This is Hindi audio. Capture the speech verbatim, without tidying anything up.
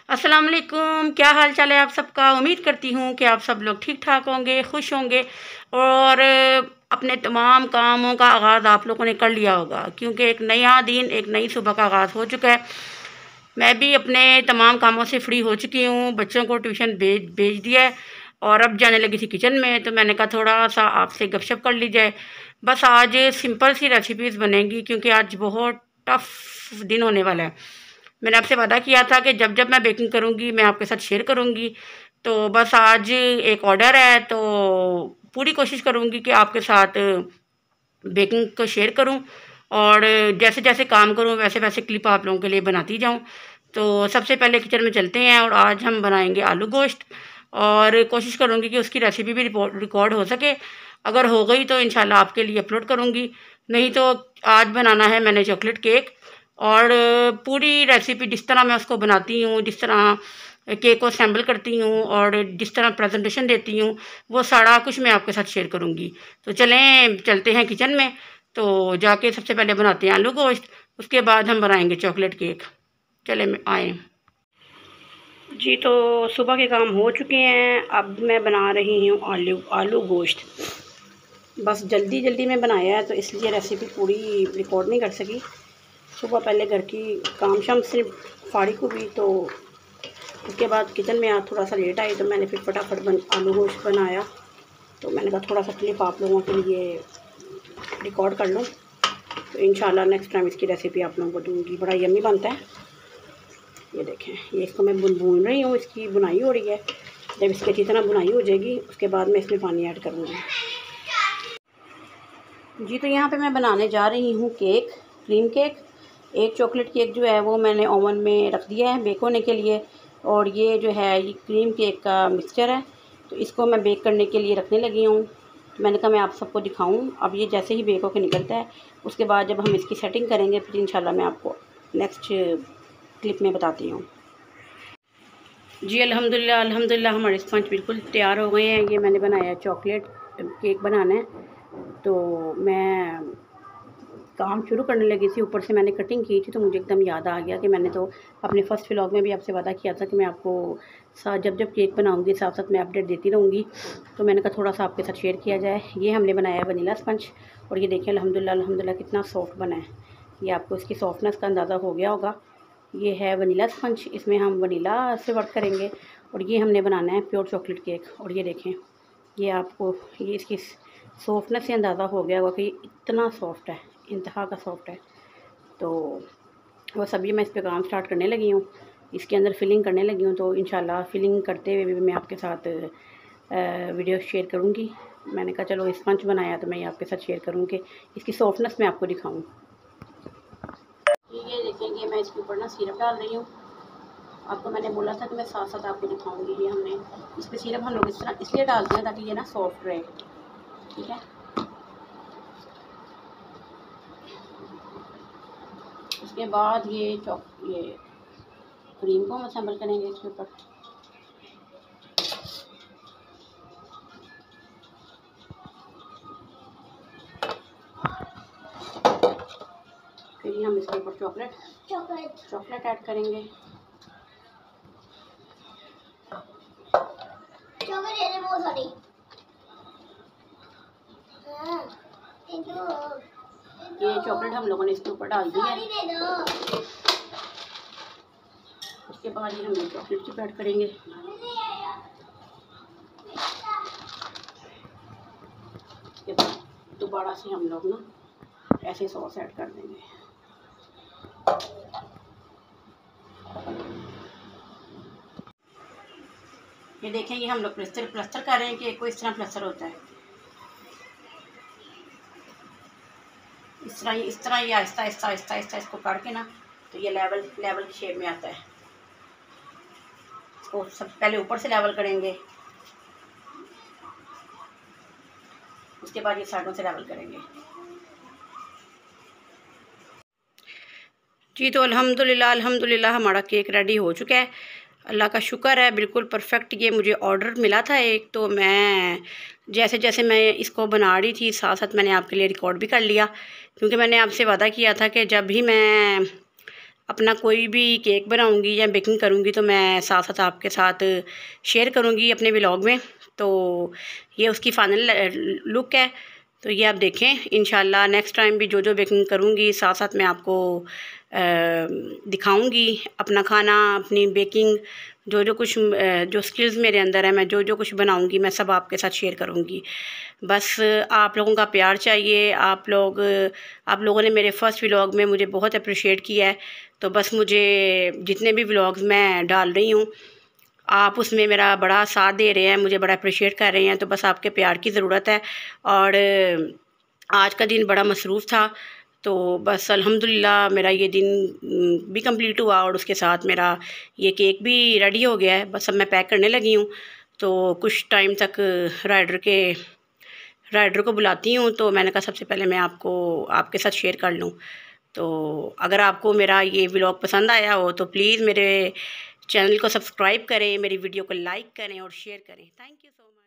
अस्सलाम वालेकुम, क्या हाल चाल है आप सबका। उम्मीद करती हूँ कि आप सब लोग ठीक ठाक होंगे, खुश होंगे और अपने तमाम कामों का आगाज़ आप लोगों ने कर लिया होगा, क्योंकि एक नया दिन, एक नई सुबह का आगाज़ हो चुका है। मैं भी अपने तमाम कामों से फ्री हो चुकी हूँ, बच्चों को ट्यूशन भेज भेज दिया है और अब जाने लगी थी किचन में। तो मैंने कहा थोड़ा सा आपसे गपशप कर ली जाए। बस आज सिंपल सी रेसिपीज़ बनेंगी, क्योंकि आज बहुत टफ दिन होने वाला है। मैंने आपसे वादा किया था कि जब जब मैं बेकिंग करूँगी मैं आपके साथ शेयर करूँगी। तो बस आज एक ऑर्डर है, तो पूरी कोशिश करूँगी कि आपके साथ बेकिंग को शेयर करूँ और जैसे जैसे काम करूँ वैसे वैसे क्लिप आप लोगों के लिए बनाती जाऊँ। तो सबसे पहले किचन में चलते हैं और आज हम बनाएंगे आलू गोश्त और कोशिश करूँगी कि उसकी रेसिपी भी रिकॉर्ड हो सके। अगर हो गई तो इंशाल्लाह आपके लिए अपलोड करूँगी, नहीं तो आज बनाना है मैंने चॉकलेट केक। और पूरी रेसिपी जिस तरह मैं उसको बनाती हूँ, जिस तरह केक को असेंबल करती हूँ और जिस तरह प्रेजेंटेशन देती हूँ, वो सारा कुछ मैं आपके साथ शेयर करूँगी। तो चलें चलते हैं किचन में। तो जाके सबसे पहले बनाते हैं आलू गोश्त, उसके बाद हम बनाएंगे चॉकलेट केक। चले मैं आए जी। तो सुबह के काम हो चुके हैं, अब मैं बना रही हूँ आलू आलू गोश्त। बस जल्दी जल्दी में बनाया है तो इसलिए रेसिपी पूरी रिकॉर्ड नहीं कर सकी। सुबह पहले घर की काम शाम से फाड़ी को भी, तो उसके बाद किचन में आज थोड़ा सा लेट आई तो मैंने फिर फटाफट बन आलू गोश्त बनाया। तो मैंने कहा थोड़ा सा क्लिप आप लोगों के लिए रिकॉर्ड कर लूँ, तो इंशाल्लाह नेक्स्ट टाइम इसकी रेसिपी आप लोगों को दूँगी। बड़ा यम्मी बनता है। ये देखें, ये इसको मैं बुन भून रही हूँ, इसकी बुनाई हो रही है। जब इसकी अच्छी तरह बुनाई हो जाएगी उसके बाद मैं इसमें पानी ऐड करूँगी जी। तो यहाँ पे मैं बनाने जा रही हूँ केक, क्रीम केक। एक चॉकलेट केक जो है वो मैंने ओवन में रख दिया है बेक होने के लिए, और ये जो है ये क्रीम केक का मिक्सचर है, तो इसको मैं बेक करने के लिए रखने लगी हूँ। तो मैंने कहा मैं आप सबको दिखाऊँ। अब ये जैसे ही बेक होकर निकलता है उसके बाद जब हम इसकी सेटिंग करेंगे फिर इंशाल्लाह मैं आपको नेक्स्ट क्लिप में बताती हूँ जी। अल्हम्दुलिल्लाह अल्हम्दुलिल्लाह हमारे स्पंज बिल्कुल तैयार हो गए हैं। ये मैंने बनाया चॉकलेट केक बनाना है, तो मैं काम शुरू करने लगी थी, ऊपर से मैंने कटिंग की थी तो मुझे एकदम याद आ गया कि मैंने तो अपने फर्स्ट व्लॉग में भी आपसे वादा किया था कि मैं आपको साथ जब जब केक बनाऊंगी साथ साथ मैं अपडेट देती रहूँगी। तो मैंने कहा थोड़ा सा आपके साथ शेयर किया जाए। ये हमने बनाया वनीला स्पंज, और ये देखिए अल्हम्दुलिल्लाह अल्हम्दुलिल्लाह कितना सॉफ्ट बना है। ये आपको इसकी सॉफ्टनेस का अंदाज़ा हो गया होगा। ये है वनीला स्पंज, इसमें हम वनीला से वर्क करेंगे। और ये हमने बनाना है प्योर चॉकलेट केक। और ये देखें, ये आपको ये इसकी सॉफ्टनेस से अंदाज़ा हो गया होगा कि इतना सॉफ्ट है, इंतहा का सॉफ्ट है। तो बस अभी मैं इस पर काम स्टार्ट करने लगी हूँ, इसके अंदर फिलिंग करने लगी हूँ। तो इंशाल्लाह फिलिंग करते हुए भी मैं आपके साथ वीडियो शेयर करूँगी। मैंने कहा चलो स्पंज बनाया तो मैं ये आपके साथ शेयर करूँगी, इसकी सॉफ्टनेस मैं आपको दिखाऊँ। ये देखेंगे मैं इसके ऊपर ना सिरप डाल रही हूँ। आपको मैंने बोला था कि मैं साथ साथ आपको दिखाऊँगी। ये हमने इस पर सिरप हम लोग इस तरह इसलिए डालते हैं ताकि ये ना सॉफ्ट रहे, ठीक है। उसके बाद ये चॉक ये क्रीम को हम असेंबल करेंगे इसके ऊपर। फिर हम इसके ऊपर चॉकलेट चॉकलेट चॉकलेट ऐड करेंगे। चॉकलेट बहुत सारी ये चॉकलेट हम लोगों ने इसके ऊपर डाल दी है। उसके बाद ये हम लोग चॉकलेट चिप ऐड करेंगे। उसके बाद दोबारा से हम लोग ना ऐसे सॉस ऐड कर देंगे। ये देखें, ये हम लोग प्लस्तर प्लस्तर कर रहे हैं कि कोई इस तरह प्लस्तर होता है। इस तरह इस तरह ये आहिस्ता आहिस्ता आहिस्ता आहिस्ता इसको करके ना तो ये लेवल लेवल की शेप में आता है। इसको सब पहले ऊपर से लेवल करेंगे, उसके बाद ये साइडों से लेवल करेंगे जी। तो अल्हम्दुलिल्लाह अल्हम्दुलिल्लाह हमारा केक रेडी हो चुका है, अल्लाह का शुक्र है, बिल्कुल परफेक्ट। ये मुझे ऑर्डर मिला था एक, तो मैं जैसे जैसे मैं इसको बना रही थी साथ साथ मैंने आपके लिए रिकॉर्ड भी कर लिया, क्योंकि मैंने आपसे वादा किया था कि जब भी मैं अपना कोई भी केक बनाऊंगी या बेकिंग करूंगी तो मैं साथ साथ आपके साथ शेयर करूंगी अपने व्लॉग में। तो ये उसकी फाइनल लुक है। तो ये आप देखें, इंशाल्लाह नेक्स्ट टाइम भी जो जो बेकिंग करूंगी साथ साथ मैं आपको दिखाऊंगी अपना खाना, अपनी बेकिंग, जो जो कुछ जो स्किल्स मेरे अंदर है, मैं जो जो कुछ बनाऊंगी मैं सब आपके साथ शेयर करूंगी। बस आप लोगों का प्यार चाहिए। आप लोग आप लोगों ने मेरे फर्स्ट व्लॉग में मुझे बहुत अप्रिशिएट किया है। तो बस मुझे जितने भी व्लॉग्स मैं डाल रही हूँ आप उसमें मेरा बड़ा साथ दे रहे हैं, मुझे बड़ा अप्रिशिएट कर रहे हैं। तो बस आपके प्यार की ज़रूरत है। और आज का दिन बड़ा मसरूफ़ था, तो बस अल्हम्दुलिल्लाह मेरा ये दिन भी कंप्लीट हुआ और उसके साथ मेरा ये केक भी रेडी हो गया है। बस अब मैं पैक करने लगी हूँ। तो कुछ टाइम तक राइडर के राइडर को बुलाती हूँ। तो मैंने कहा सबसे पहले मैं आपको आपके साथ शेयर कर लूँ। तो अगर आपको मेरा ये व्लॉग पसंद आया हो तो प्लीज़ मेरे चैनल को सब्सक्राइब करें, मेरी वीडियो को लाइक करें और शेयर करें। Thank you so much.